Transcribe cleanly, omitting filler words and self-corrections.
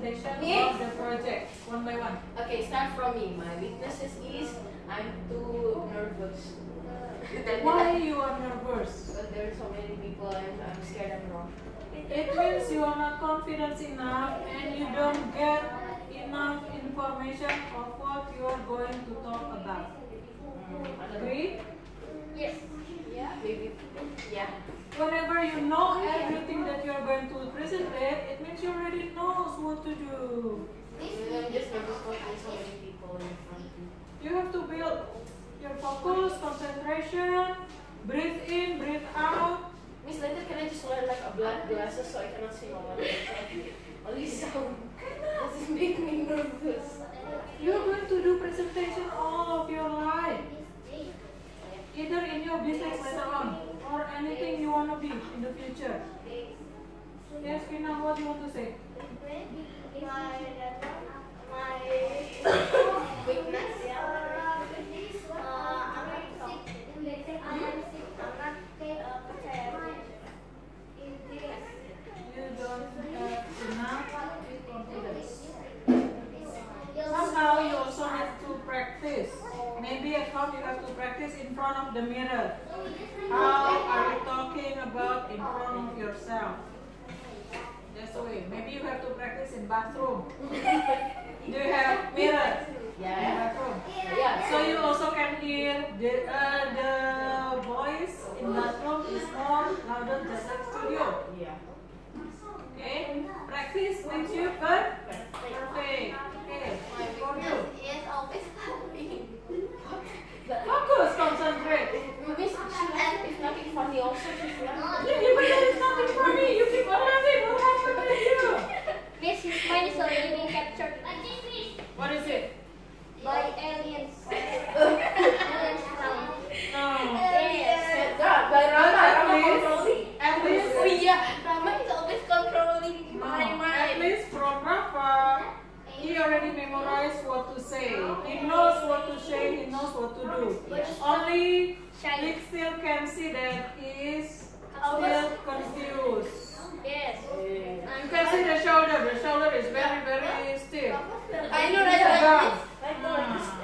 presentation Yes. of the project, one by one. Okay, start from me. My weaknesses is I'm too nervous. Why you are nervous? Because there are so many people and I'm scared I'm wrong. It means you are not confident enough and you don't get enough information of what you are going to talk about. Agree? Yes. Yeah, maybe. Yeah. Whenever you know everything that you are going to present, it means you already knows what to do. I'm just nervous because so many people in front of me. You have to build your focus, concentration, breathe in, breathe out. Miss, later can I just wear like a black glasses so I cannot see my one only sound. This is making me nervous. You're going to do presentation all of your life. Either in your business later on or anything you want to be in the future. Yes, Kina, what do you want to say? My weakness. You don't have enough confidence. Somehow you also have to practice. Maybe at home you have to practice in front of the mirror. How are you talking about in front of yourself? That's the way. Maybe you have to practice in bathroom. Do you have mirror? Yeah. In bathroom. Yeah. So you also can hear the voice in bathroom is more louder than the studio. Yeah. Okay? Practice makes you perfect. Okay. For you. Focus, concentrate. Miss, if nothing funny also, she's laughing. Yeah, but there is nothing funny. You keep on laughing. What happened with you? Miss, his mind is already being captured What is it? by aliens. Aliens from. No. Yes. At least, Oh yeah, Rama is always controlling no. my At mind. least from Rafa, he already memorized what to say. He knows what to say. He knows what to do. Only Nick still can see that he is still confused. Yes. You can see the shoulder. The shoulder is very, very still. I know It's a that. down. I know.